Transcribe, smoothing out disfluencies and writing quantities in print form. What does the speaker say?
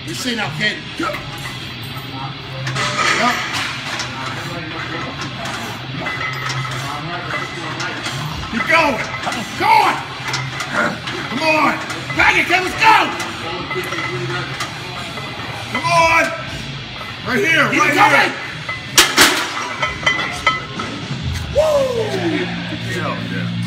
You see now, kid. Yep. Keep going. Go on. Come on. Bang it, kid. Let's go. Come on. Right here. Keep right here. Woo! Good kill. Yeah.